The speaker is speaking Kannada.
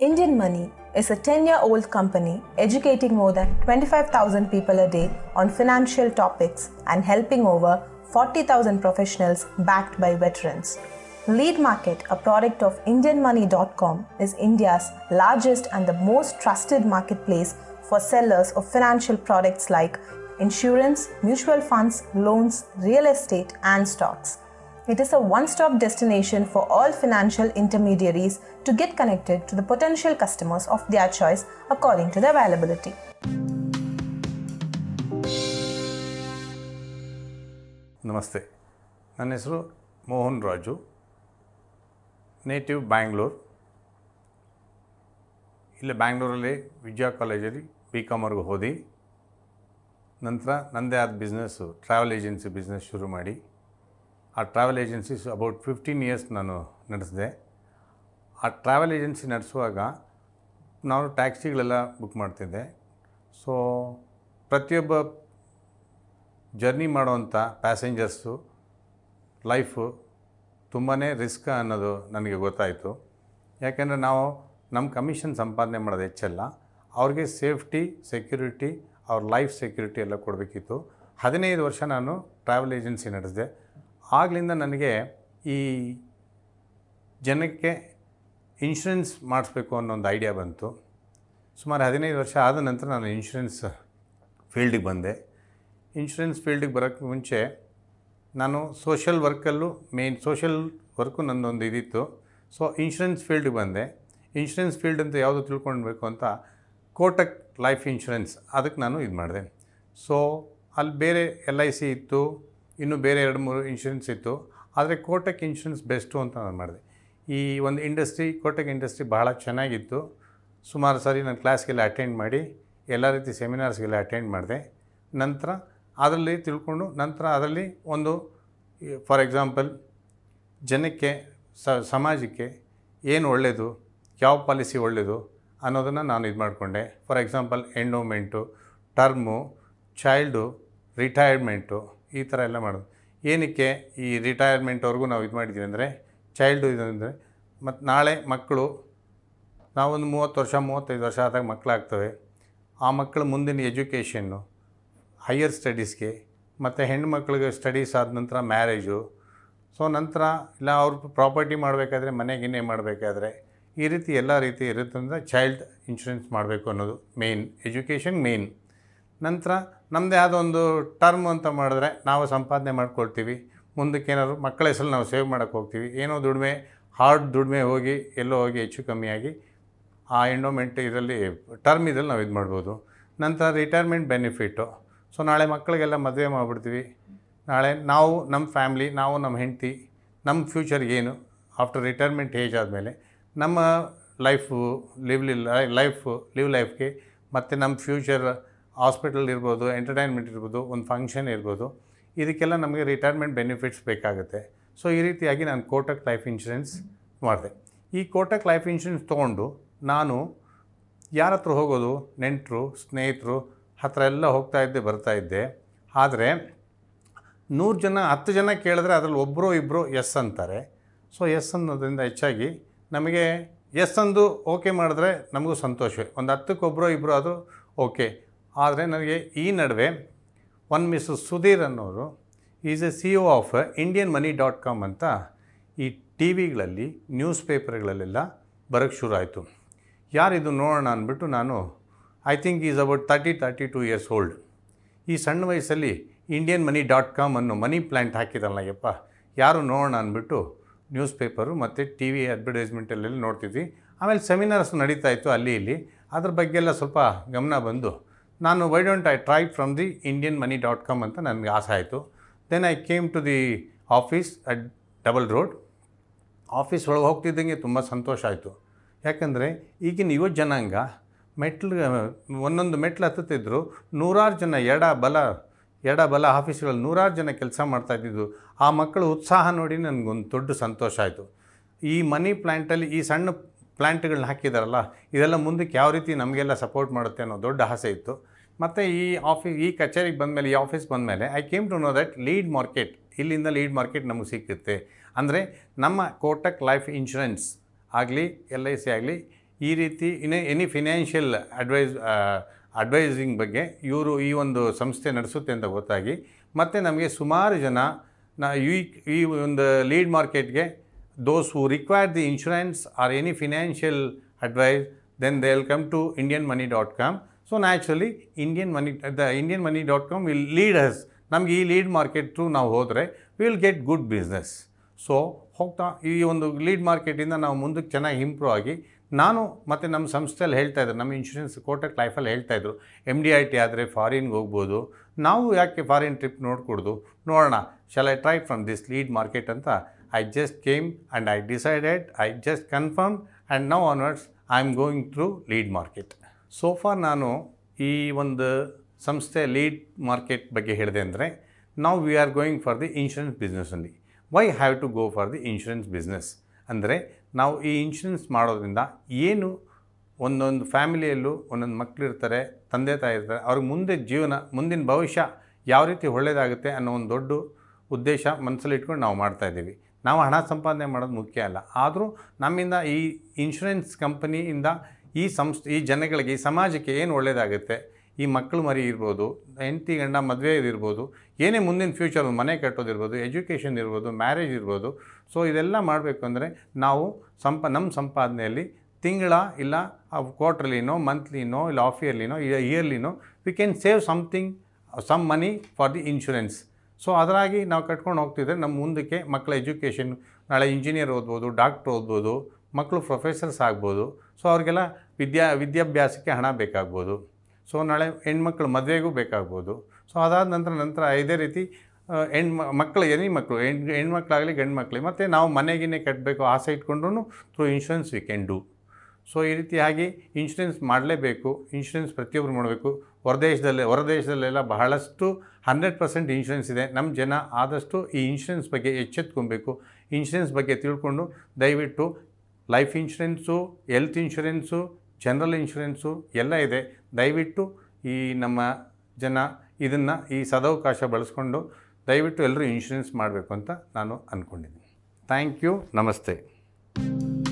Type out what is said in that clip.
Indian Money is a 10-year-old company educating more than 25,000 people a day on financial topics and helping over 40,000 professionals backed by veterans. LeadMarket, a product of IndianMoney.com, is India's largest and the most trusted marketplace for sellers of financial products like insurance, mutual funds, loans, real estate, and stocks. It is a one-stop destination for all financial intermediaries to get connected to the potential customers of their choice according to their availability. ನಮಸ್ತೆ, ನನ್ನ ಹೆಸರು ಮೋಹನ್ ರಾಜು. ನೇಟಿವ್ ಬ್ಯಾಂಗ್ಳೂರ್. ಇಲ್ಲಿ ಬ್ಯಾಂಗ್ಳೂರಲ್ಲಿ ವಿಜಯ ಕಾಲೇಜಲ್ಲಿ BComವರೆಗೂ ಓದಿ ನಂತರ ನನ್ನದೇ ಆದ ಬಿಸ್ನೆಸ್ಸು ಟ್ರಾವೆಲ್ ಏಜೆನ್ಸಿ ಬಿಸ್ನೆಸ್ ಶುರು ಮಾಡಿ ಆ ಟ್ರಾವೆಲ್ ಏಜೆನ್ಸೀಸ್ ಅಬೌಟ್ 15 ಇಯರ್ಸ್ ನಾನು ನಡೆಸಿದೆ. ಆ ಟ್ರಾವೆಲ್ ಏಜೆನ್ಸಿ ನಡೆಸುವಾಗ ನಾನು ಟ್ಯಾಕ್ಸಿಗಳೆಲ್ಲ ಬುಕ್ ಮಾಡ್ತಿದ್ದೆ. ಸೊ ಪ್ರತಿಯೊಬ್ಬ ಜರ್ನಿ ಮಾಡೋವಂಥ ಪ್ಯಾಸೆಂಜರ್ಸು ಲೈಫು ತುಂಬಾ ರಿಸ್ಕ್ ಅನ್ನೋದು ನನಗೆ ಗೊತ್ತಾಯಿತು. ಯಾಕೆಂದರೆ ನಾವು ನಮ್ಮ ಕಮಿಷನ್ ಸಂಪಾದನೆ ಮಾಡೋದು ಹೆಚ್ಚಲ್ಲ, ಅವ್ರಿಗೆ ಸೇಫ್ಟಿ, ಸೆಕ್ಯೂರಿಟಿ, ಅವ್ರ ಲೈಫ್ ಸೆಕ್ಯೂರಿಟಿ ಎಲ್ಲ ಕೊಡಬೇಕಿತ್ತು. 15 ವರ್ಷ ನಾನು ಟ್ರಾವೆಲ್ ಏಜೆನ್ಸಿ ನಡೆಸಿದೆ. ಆಗಲಿಂದ ನನಗೆ ಈ ಜನಕ್ಕೆ ಇನ್ಶೂರೆನ್ಸ್ ಮಾಡಿಸ್ಬೇಕು ಅನ್ನೋ ಒಂದು ಐಡಿಯಾ ಬಂತು. ಸುಮಾರು 15 ವರ್ಷ ಆದ ನಂತರ ನಾನು ಇನ್ಶೂರೆನ್ಸ್ ಫೀಲ್ಡಿಗೆ ಬಂದೆ. ಇನ್ಶೂರೆನ್ಸ್ ಫೀಲ್ಡಿಗೆ ಬರೋಕ್ಕೆ ಮುಂಚೆ ನಾನು ಸೋಷಲ್ ವರ್ಕಲ್ಲೂ ಸೋಷಲ್ ವರ್ಕು ನನ್ನೊಂದು ಇದಿತ್ತು. ಸೊ ಇನ್ಶೂರೆನ್ಸ್ ಫೀಲ್ಡಿಗೆ ಬಂದೆ. ಇನ್ಶೂರೆನ್ಸ್ ಫೀಲ್ಡ್ ಅಂತ ಯಾವುದು ತಿಳ್ಕೊಳ್ಬೇಕು ಅಂತ ಕೋಟಕ್ ಲೈಫ್ ಇನ್ಶೂರೆನ್ಸ್ ಅದಕ್ಕೆ ನಾನು ಇದು ಮಾಡಿದೆ. ಸೊ ಅಲ್ಲಿ ಬೇರೆ LIC ಇತ್ತು, ಇನ್ನೂ ಬೇರೆ 2-3 ಇನ್ಶೂರೆನ್ಸ್ ಇತ್ತು. ಆದರೆ ಕೋಟಕ್ ಇನ್ಶೂರೆನ್ಸ್ ಬೆಸ್ಟು ಅಂತ ನಾನು ಮಾಡಿದೆ. ಈ ಒಂದು ಇಂಡಸ್ಟ್ರಿ, ಕೋಟಕ್ ಇಂಡಸ್ಟ್ರಿ ಬಹಳ ಚೆನ್ನಾಗಿತ್ತು. ಸುಮಾರು ಸಾರಿ ನಾನು ಕ್ಲಾಸ್ಗೆಲ್ಲ ಅಟೆಂಡ್ ಮಾಡಿ ಎಲ್ಲ ರೀತಿ ಸೆಮಿನಾರ್ಸ್ಗೆಲ್ಲ ಅಟೆಂಡ್ ಮಾಡಿದೆ. ನಂತರ ಅದರಲ್ಲಿ ತಿಳ್ಕೊಂಡು ನಂತರ ಅದರಲ್ಲಿ ಒಂದು ಫಾರ್ ಎಕ್ಸಾಂಪಲ್ ಜನಕ್ಕೆ ಸಮಾಜಕ್ಕೆ ಏನು ಒಳ್ಳೆಯದು, ಯಾವ ಪಾಲಿಸಿ ಒಳ್ಳೆಯದು ಅನ್ನೋದನ್ನು ನಾನು ಇದು ಮಾಡಿಕೊಂಡೆ. For example endowment, term, child, retirement, ಈ ಥರ ಎಲ್ಲ ಮಾಡೋದು. ಏನಕ್ಕೆ ಈ ರಿಟೈರ್ಮೆಂಟ್ವರೆಗೂ ನಾವು ಇದು ಮಾಡಿದ್ದೀವಿ ಅಂದರೆ ಚೈಲ್ಡು ಇದು ಅಂದರೆ ಮತ್ತು ನಾಳೆ ಮಕ್ಕಳು ನಾವೊಂದು 30 ವರ್ಷ 35 ವರ್ಷ ಆದಾಗ ಮಕ್ಕಳಾಗ್ತವೆ. ಆ ಮಕ್ಕಳು ಮುಂದಿನ ಎಜುಕೇಷನ್ನು, ಹೈಯರ್ ಸ್ಟಡೀಸ್ಗೆ ಮತ್ತು ಹೆಣ್ಣುಮಕ್ಳಿಗೆ ಸ್ಟಡೀಸ್ ಆದ ನಂತರ ಮ್ಯಾರೇಜು. ಸೊ ನಂತರ ಇಲ್ಲ ಅವ್ರ ಪ್ರಾಪರ್ಟಿ ಮಾಡಬೇಕಾದ್ರೆ ಮನೆಗಿನ್ನೇ ಮಾಡಬೇಕಾದ್ರೆ ಈ ರೀತಿ ಎಲ್ಲ ರೀತಿ ಇರುತ್ತಂದರೆ ಚೈಲ್ಡ್ ಇನ್ಶೂರೆನ್ಸ್ ಮಾಡಬೇಕು ಅನ್ನೋದು ಮೇಯ್ನ್. Education main. ನಂತರ ನಮ್ಮದೇ ಆದ ಒಂದು ಟರ್ಮ್ ಅಂತ ಮಾಡಿದ್ರೆ ನಾವು ಸಂಪಾದನೆ ಮಾಡ್ಕೊಳ್ತೀವಿ. ಮುಂದಕ್ಕೆ ಏನಾದ್ರು ಮಕ್ಕಳ ಹೆಸರಲ್ಲಿ ನಾವು ಸೇವ್ ಮಾಡೋಕ್ಕೆ ಹೋಗ್ತೀವಿ. ಏನೋ ದುಡಿಮೆ, ಹಾರ್ಡ್ ದುಡಿಮೆ ಹೋಗಿ ಎಲ್ಲೋ ಹೋಗಿ ಹೆಚ್ಚು ಕಮ್ಮಿಯಾಗಿ ಆ ಎಂಡೋಮೆಂಟ್ ಇದರಲ್ಲಿ ಟರ್ಮ್ ಇದರಲ್ಲಿ ನಾವು ಇದು ಮಾಡ್ಬೋದು. ನಂತರ ರಿಟೈರ್ಮೆಂಟ್ ಬೆನಿಫಿಟ್ಟು. ಸೊ ನಾಳೆ ಮಕ್ಕಳಿಗೆಲ್ಲ ಮದುವೆ ಮಾಡಿಬಿಡ್ತೀವಿ. ನಾಳೆ ನಾವು ನಮ್ಮ ಫ್ಯಾಮ್ಲಿ, ನಾವು ನಮ್ಮ ಹೆಂಡತಿ, ನಮ್ಮ ಫ್ಯೂಚರ್ ಏನು ಆಫ್ಟರ್ ರಿಟೈರ್ಮೆಂಟ್ ಏಜ್ ಆದಮೇಲೆ ನಮ್ಮ ಲೈಫ್ಗೆ ಮತ್ತು ನಮ್ಮ ಫ್ಯೂಚರ್ ಹಾಸ್ಪಿಟಲ್ ಇರ್ಬೋದು, ಎಂಟರ್ಟೈನ್ಮೆಂಟ್ ಇರ್ಬೋದು, ಒಂದು ಫಂಕ್ಷನ್ ಇರ್ಬೋದು, ಇದಕ್ಕೆಲ್ಲ ನಮಗೆ ರಿಟೈರ್ಮೆಂಟ್ ಬೆನಿಫಿಟ್ಸ್ ಬೇಕಾಗುತ್ತೆ. ಸೊ ಈ ರೀತಿಯಾಗಿ ನಾನು ಕೋಟಕ್ ಲೈಫ್ ಇನ್ಶೂರೆನ್ಸ್ ಮಾಡಿದೆ. ಈ ಕೋಟಕ್ ಲೈಫ್ ಇನ್ಶೂರೆನ್ಸ್ ತೊಗೊಂಡು ನಾನು ಯಾರ ಹತ್ರ ಹೋಗೋದು, ನೆಂಟರು, ಸ್ನೇಹಿತರು ಹತ್ರ ಎಲ್ಲ ಹೋಗ್ತಾಯಿದ್ದೆ, ಬರ್ತಾಯಿದ್ದೆ. ಆದರೆ 100 ಜನ 10 ಜನ ಕೇಳಿದ್ರೆ ಅದರಲ್ಲಿ ಒಬ್ಬರು ಇಬ್ಬರು ಎಸ್ ಅಂತಾರೆ. ಸೊ ಎಸ್ ಅನ್ನೋದ್ರಿಂದ ಹೆಚ್ಚಾಗಿ ನಮಗೆ ಎಸ್ ಅಂದು ಓಕೆ ಮಾಡಿದ್ರೆ ನಮಗೂ ಸಂತೋಷವೇ. ಒಂದು 10ಕ್ಕೆ ಒಬ್ಬರು ಇಬ್ಬರು ಅದು ಓಕೆ. ಆದರೆ ನನಗೆ ಈ ನಡುವೆ ಒಂದು ಮಿಸ್ಟರ್ ಸುಧೀರ್ ಅನ್ನೋರು is A CEO of IndianMoney.com ಅಂತ ಈ TVಗಳಲ್ಲಿ, ನ್ಯೂಸ್ ಪೇಪರ್ಗಳಲ್ಲೆಲ್ಲ ಬರೋಕ್ಕೆ ಶುರು ಆಯಿತು. ಯಾರಿದು ನೋಡೋಣ ಅಂದ್ಬಿಟ್ಟು ನಾನು I think is about 32 years old. ಈ ಸಣ್ಣ ವಯಸ್ಸಲ್ಲಿ IndianMoney.com ಅನ್ನೋ ಮನಿ ಪ್ಲ್ಯಾಂಟ್ ಹಾಕಿದಲ್ಲ, ಯಪ್ಪ ಯಾರು ನೋಡೋಣ ಅಂದ್ಬಿಟ್ಟು ನ್ಯೂಸ್ ಪೇಪರು ಮತ್ತು TV ಅಡ್ವರ್ಟೈಸ್ಮೆಂಟಲ್ಲೆಲ್ಲ ನೋಡ್ತಿದ್ವಿ. ಆಮೇಲೆ ಸೆಮಿನಾರ್ಸ್ ನಡೀತಾ ಇತ್ತು ಅಲ್ಲಿ ಇಲ್ಲಿ. ಅದ್ರ ಬಗ್ಗೆ ಎಲ್ಲ ಸ್ವಲ್ಪ ಗಮನ ಬಂದು ನಾನು why don't I try from the IndianMoney.com ಅಂತ ನನಗೆ ಆಸೆ ಆಯಿತು. Then I came to the office at double road. Office ಒಳಗೆ ಹೋಗ್ತಿದ್ದಂಗೆ ತುಂಬ ಸಂತೋಷ ಆಯಿತು. ಯಾಕಂದರೆ ಈಗಿನ ಯುವ ಜನಾಂಗ ಒಂದೊಂದು ಮೆಟ್ಲು ಹತ್ತುತ್ತಿದ್ದರು. 100 ಜನ ಎಡ ಬಲ ಆಫೀಸ್ಗಳಲ್ಲಿ 100 ಜನ ಕೆಲಸ ಮಾಡ್ತಾಯಿದ್ದು. ಆ ಮಕ್ಕಳು ಉತ್ಸಾಹ ನೋಡಿ ನನಗೊಂದು ದೊಡ್ಡ ಸಂತೋಷ ಆಯಿತು. ಈ ಮನಿ ಪ್ಲ್ಯಾಂಟಲ್ಲಿ ಈ ಸಣ್ಣ ಪ್ಲ್ಯಾಂಟ್ಗಳನ್ನ ಹಾಕಿದಾರಲ್ಲ, ಇದೆಲ್ಲ ಮುಂದಕ್ಕೆ ಯಾವ ರೀತಿ ನಮಗೆಲ್ಲ ಸಪೋರ್ಟ್ ಮಾಡುತ್ತೆ ಅನ್ನೋ ದೊಡ್ಡ ಆಸೆ ಇತ್ತು. ಮತ್ತು ಈ ಕಚೇರಿಗೆ ಬಂದಮೇಲೆ, ಈ ಆಫೀಸ್ ಬಂದಮೇಲೆ I came to know that LeadMarket, ಇಲ್ಲಿಂದ LeadMarket ನಮಗೆ ಸಿಕ್ಕುತ್ತೆ. ಅಂದರೆ ನಮ್ಮ ಕೋಟಕ್ ಲೈಫ್ ಇನ್ಶೂರೆನ್ಸ್ ಆಗಲಿ, LIC ಆಗಲಿ, ಈ ರೀತಿ ಎನಿ ಫಿನಾನ್ಷಿಯಲ್ ಅಡ್ವೈಸಿಂಗ್ ಬಗ್ಗೆ ಇವರು ಈ ಒಂದು ಸಂಸ್ಥೆ ನಡೆಸುತ್ತೆ ಅಂತ ಗೊತ್ತಾಗಿ ಮತ್ತು ನಮಗೆ ಸುಮಾರು ಜನ ಈ ಒಂದು ಲೀಡ್ ಮಾರ್ಕೆಟ್ಗೆ those who require the insurance or any financial advice, then they will come to indianmoney.com. So naturally the indianmoney.com will lead us. ನಮಗೆ ಈ ಲೀಡ್ ಮಾರ್ಕೆಟ್ ಥ್ರೂ ನಾವು ಹೋದರೆ we will get good business. So ಹೋಗ್ತಾ ಈ ಒಂದು ಲೀಡ್ ಮಾರ್ಕೆಟಿಂದ ನಾವು ಮುಂದಕ್ಕೆ ಚೆನ್ನಾಗಿ ಇಂಪ್ರೂವ್ ಆಗಿ ನಾನು ಮತ್ತು ನಮ್ಮ ಸಂಸ್ಥೆಯಲ್ಲಿ ಹೇಳ್ತಾಯಿದ್ರು, ನಮ್ಮ ಇನ್ಶೂರೆನ್ಸ್ ಕೋಟಕ್ ಲೈಫಲ್ಲಿ ಹೇಳ್ತಾಯಿದ್ರು, MDIT ಆದರೆ ಫಾರಿನ್ಗೆ ಹೋಗ್ಬೋದು, ನಾವು ಯಾಕೆ ಫಾರಿನ್ ಟ್ರಿಪ್ ನೋಡೋಣ, shall I try from this lead market ಅಂತ I just came and I decided, I just confirmed, and now onwards I am going through lead market. So far ನಾನು ಈ ಒಂದು ಸಂಸ್ಥೆ ಲೀಡ್ ಮಾರ್ಕೆಟ್ ಬಗ್ಗೆ ಹೇಳಿದೆ ಅಂದರೆ, now we are going for the insurance business only. Why have to go for the insurance business? ಅಂದರೆ ನಾವು ಈ ಇನ್ಶೂರೆನ್ಸ್ ಮಾಡೋದ್ರಿಂದ ಏನು ಒಂದೊಂದು ಫ್ಯಾಮಿಲಿಯಲ್ಲೂ ಒಂದೊಂದು ಮಕ್ಕಳು ಇರ್ತಾರೆ, ತಂದೆ ತಾಯಿ ಇರ್ತಾರೆ, ಅವ್ರಿಗೆ ಮುಂದಿನ ಭವಿಷ್ಯ ಯಾವ ರೀತಿ ಒಳ್ಳೆಯದಾಗುತ್ತೆ ಅನ್ನೋ ಒಂದು ದೊಡ್ಡ ಉದ್ದೇಶ ಮನಸ್ಸಲ್ಲಿ ಇಟ್ಕೊಂಡು ನಾವು ಮಾಡ್ತಾಯಿದ್ದೀವಿ. ನಾವು ಹಣ ಸಂಪಾದನೆ ಮಾಡೋದು ಮುಖ್ಯ ಅಲ್ಲ, ಆದರೂ ನಮ್ಮಿಂದ ಈ ಇನ್ಶೂರೆನ್ಸ್ ಕಂಪನಿಯಿಂದ ಈ ಜನಗಳಿಗೆ, ಈ ಸಮಾಜಕ್ಕೆ ಏನು ಒಳ್ಳೆಯದಾಗುತ್ತೆ, ಈ ಮಕ್ಕಳು ಮರಿ ಇರ್ಬೋದು, ಹೆಂಡತಿ ಗಂಡ ಮದುವೆ ಇರ್ಬೋದು, ಏನೇ ಮುಂದಿನ ಫ್ಯೂಚರ್ ಮನೆ ಕಟ್ಟೋದಿರ್ಬೋದು, ಎಜುಕೇಷನ್ ಇರ್ಬೋದು, ಮ್ಯಾರೇಜ್ ಇರ್ಬೋದು. ಸೊ ಇದೆಲ್ಲ ಮಾಡಬೇಕು ಅಂದರೆ ನಾವು ನಮ್ಮ ಸಂಪಾದನೆಯಲ್ಲಿ ತಿಂಗಳ ಇಲ್ಲ ಕ್ವಾರ್ಟರ್ಲಿನೋ, ಮಂತ್ಲಿನೋ, ಇಲ್ಲ ಹಾಫ್ ಇಯರ್ಲಿನೋ, ಇಯರ್ಲಿನೋ we can save some money for the insurance. So ಅದರಾಗಿ ನಾವು ಕಟ್ಕೊಂಡು ಹೋಗ್ತಿದ್ರೆ ನಮ್ಮ ಮುಂದಕ್ಕೆ ಮಕ್ಕಳ ಎಜುಕೇಷನ್, ನಾಳೆ ಇಂಜಿನಿಯರ್ ಓದ್ಬೋದು, ಡಾಕ್ಟ್ರ್ ಓದ್ಬೋದು, ಮಕ್ಕಳು ಪ್ರೊಫೆಸರ್ಸ್ ಆಗ್ಬೋದು. ಸೊ ಅವ್ರಿಗೆಲ್ಲ ವಿದ್ಯಾಭ್ಯಾಸಕ್ಕೆ ಹಣ ಬೇಕಾಗ್ಬೋದು. ಸೊ ನಾಳೆ ಹೆಣ್ಮಕ್ಳು ಮದುವೆಗೂ ಬೇಕಾಗ್ಬೋದು. ಸೊ ಅದಾದ ನಂತರ ಇದೇ ರೀತಿ ಹೆಣ್ಮಕ್ಳಾಗಲಿ ಗಂಡು ಮಕ್ಕಳಿಗೆ ಮತ್ತು ನಾವು ಮನೆಗಿನೇ ಕಟ್ಟಬೇಕು ಆಸೆ ಇಟ್ಕೊಂಡ್ರೂ through insurance we can do. So ಈ ರೀತಿಯಾಗಿ ಇನ್ಶೂರೆನ್ಸ್ ಮಾಡಲೇಬೇಕು. ಇನ್ಶೂರೆನ್ಸ್ ಪ್ರತಿಯೊಬ್ಬರು ಮಾಡಬೇಕು. ಹೊರದೇಶದಲ್ಲೆಲ್ಲ ಬಹಳಷ್ಟು 100% ಇನ್ಶೂರೆನ್ಸ್ ಇದೆ. ನಮ್ಮ ಜನ ಆದಷ್ಟು ಈ ಇನ್ಶೂರೆನ್ಸ್ ಬಗ್ಗೆ ಎಚ್ಚೆತ್ಕೊಬೇಕು. ಇನ್ಶೂರೆನ್ಸ್ ಬಗ್ಗೆ ತಿಳ್ಕೊಂಡು ದಯವಿಟ್ಟು life insurance, health insurance, general insurance ಎಲ್ಲ ಇದೆ. ದಯವಿಟ್ಟು ಈ ನಮ್ಮ ಜನ ಈ ಸದವಕಾಶ ಬಳಸ್ಕೊಂಡು ದಯವಿಟ್ಟು ಎಲ್ಲರೂ ಇನ್ಶೂರೆನ್ಸ್ ಮಾಡಬೇಕು ಅಂತ ನಾನು ಅಂದ್ಕೊಂಡಿದ್ದೀನಿ. Thank you. ನಮಸ್ತೆ.